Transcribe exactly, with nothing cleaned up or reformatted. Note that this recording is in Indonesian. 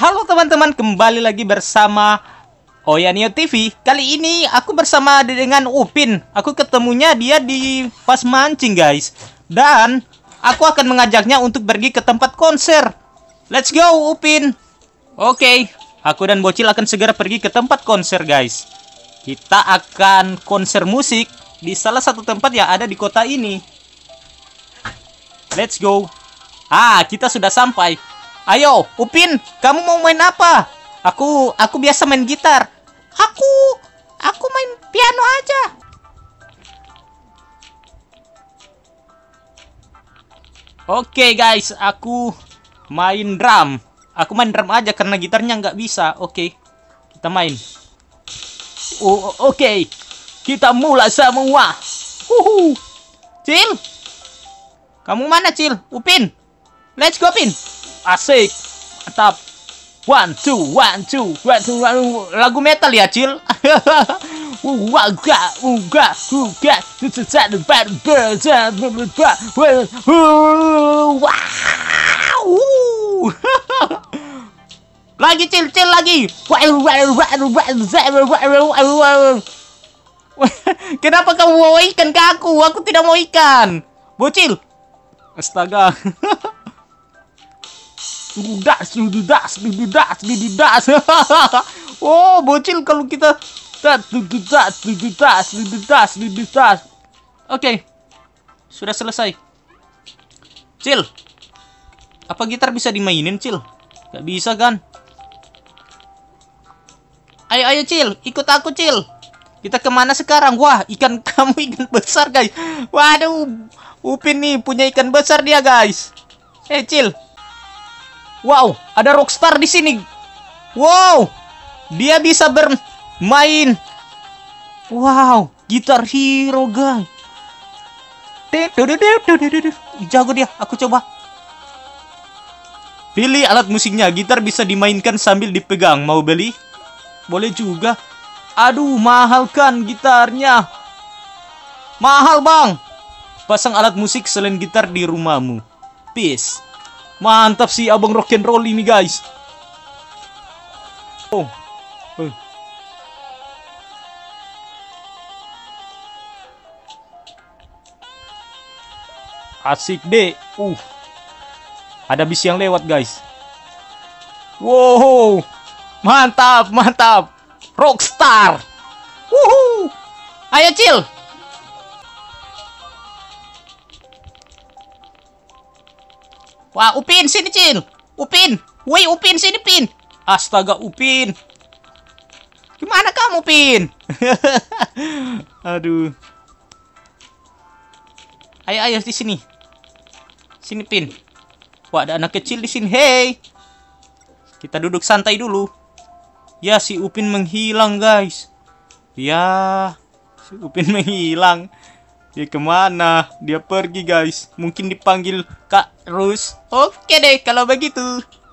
Halo teman-teman, kembali lagi bersama Oyanio T V. Kali ini aku bersama dengan Upin. Aku ketemunya dia di pas mancing guys. Dan aku akan mengajaknya untuk pergi ke tempat konser. Let's go Upin. Oke, aku dan Bocil akan segera pergi ke tempat konser guys. Kita akan konser musik di salah satu tempat yang ada di kota ini. Let's go. Ah, kita sudah sampai. Ayo, Upin, kamu mau main apa? Aku, aku biasa main gitar. Aku, aku main piano aja. Oke guys, aku main drum. Aku main drum aja karena gitarnya nggak bisa. Oke, kita main. Oh, oke, kita mulai semua. Uhu. Cil, kamu mana Cil? Upin, let's go Upin. Asik, mantap. One two, one two, one two, one two. Lagu metal ya, Cil. Uga, uga, uga. Lagi Cil, Cil lagi. Kenapa kamu mau ikan ke aku? Aku tidak mau ikan. Bocil. Astaga. Das, das, das, das. Oh, Bocil kalau kita das, das, das, das, das. Oke. Sudah selesai. Cil. Apa gitar bisa dimainin, Cil? Gak bisa kan? Ayo, ayo, Cil. Ikut aku, Cil. Kita kemana sekarang? Wah, ikan kamu ikan besar, guys. Waduh. Upin nih punya ikan besar dia, guys. Eh, Cil. Wow, ada Rockstar di sini. Wow, dia bisa bermain. Wow, gitar hero guys. Jago dia. Aku coba. Pilih alat musiknya. Gitar bisa dimainkan sambil dipegang. Mau beli? Boleh juga. Aduh, mahal kan gitarnya. Mahal bang. Pasang alat musik selain gitar di rumahmu. Peace. Mantap sih abang rock and roll ini guys. Oh. Oh. Asik deh. Uh. Ada bis yang lewat guys. Wow. Mantap, mantap. Rockstar. Wuhu. Ayo Cil. Wah, Upin, sini, Cil. Upin. Woi, Upin, sini, Pin. Astaga, Upin. Gimana kamu, Pin? Aduh. Ayo, ayo, di sini. Sini, Pin. Wah, ada anak kecil di sini. Hey. Kita duduk santai dulu. Ya, si Upin menghilang, guys. Ya, si Upin menghilang. Dia kemana? Dia pergi guys. Mungkin dipanggil Kak Rus. Oke deh kalau begitu.